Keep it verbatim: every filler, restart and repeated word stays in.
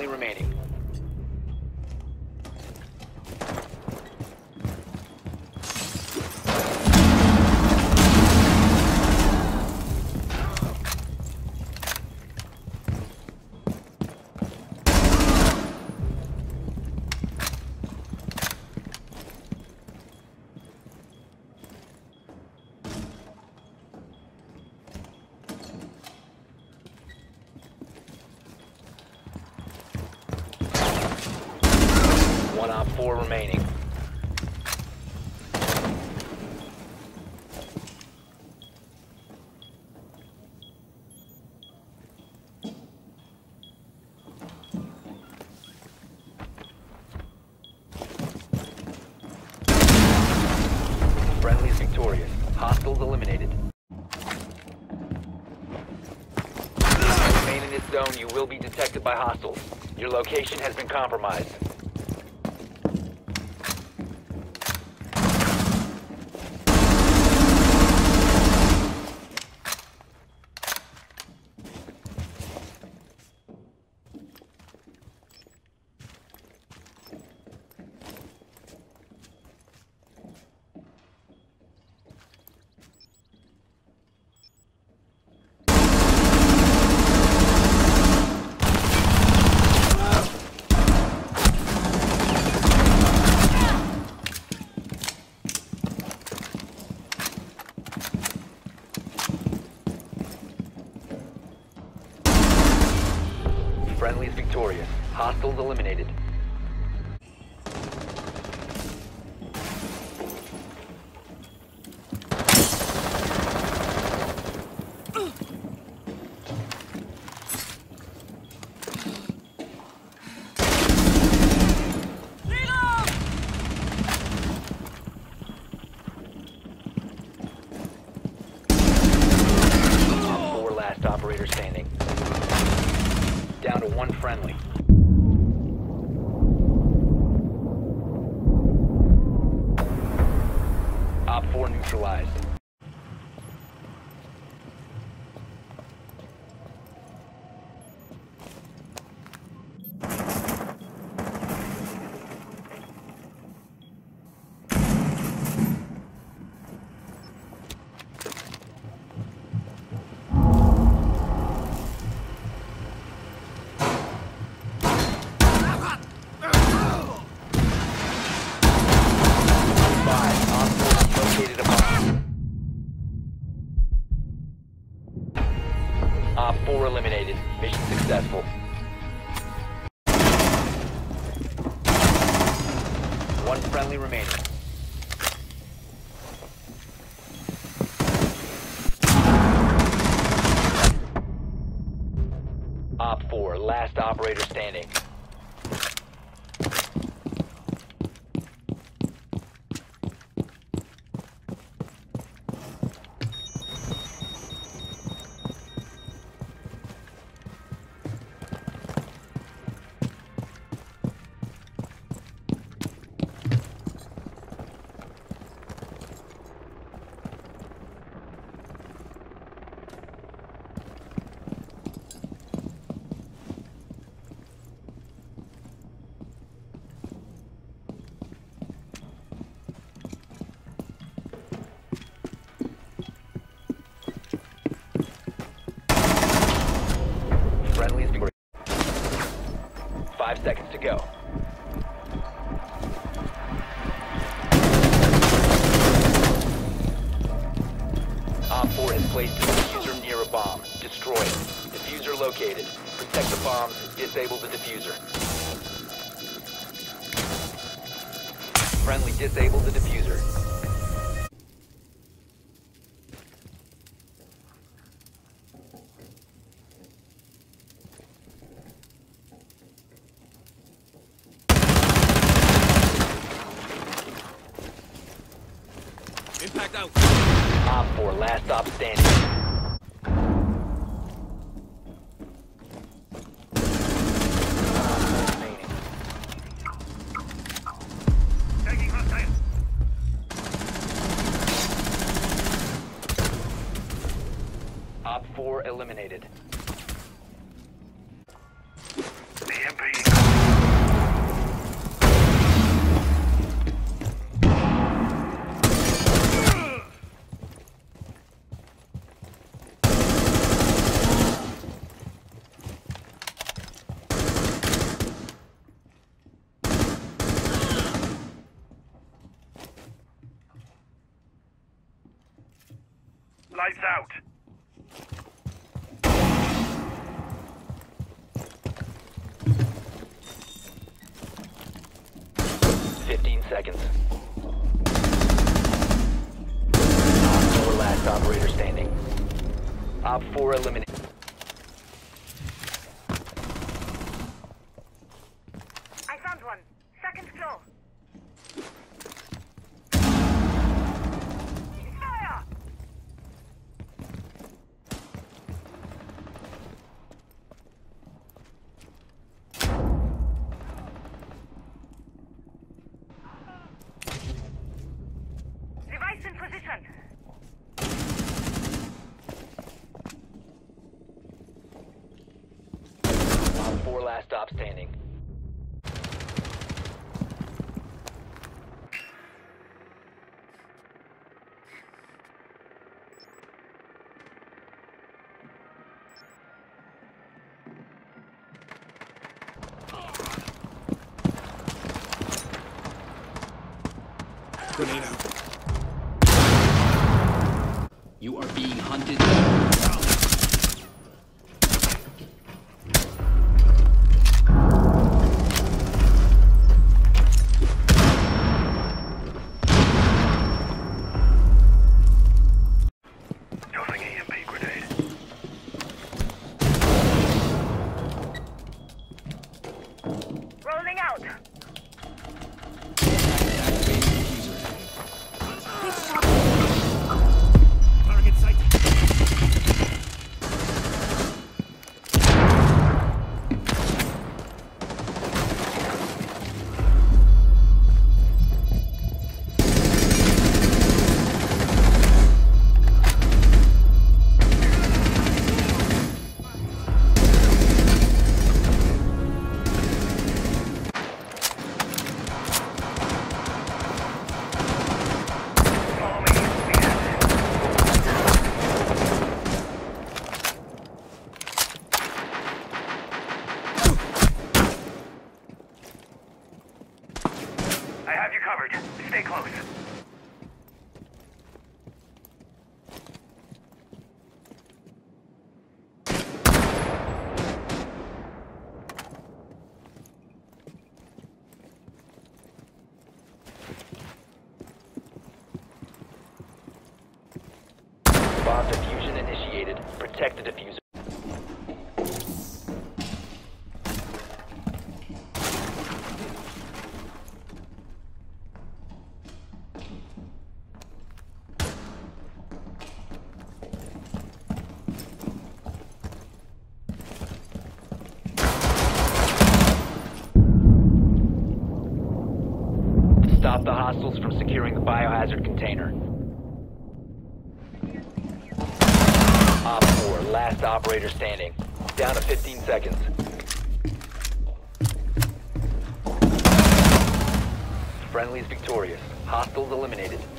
friendly remaining. One op four remaining. Friendly's victorious. Hostiles eliminated. Remain in this zone, you will be detected by hostiles. Your location has been compromised. Friendly's victorious. Hostiles eliminated. Four last operator standing. Down to one friendly. Op four neutralized. Op four eliminated. Mission successful. One friendly remaining. Op four, last operator standing. Friendly's victorious. Five seconds to go. Op four has placed a diffuser near a bomb. Destroy it. Diffuser located. Protect the bombs. Disable the diffuser. Friendly disable the diffuser. Impact out. Op four, last stop standing. Taking hostile. Op four eliminated. The M P Lights out. Fifteen seconds. Op four, last operator standing. Op four eliminated. I found one. Second floor. Fire! Device in position. Op four, last stop standing. Grenade out. You are being hunted. Tossing E M P grenade. Rolling out. Target sighted. I have you covered. Stay close. Bomb diffusion initiated. Protect the diffuser. Stop the hostiles from securing the biohazard container. Op four, last operator standing. Down to fifteen seconds. Friendly's victorious. Hostiles eliminated.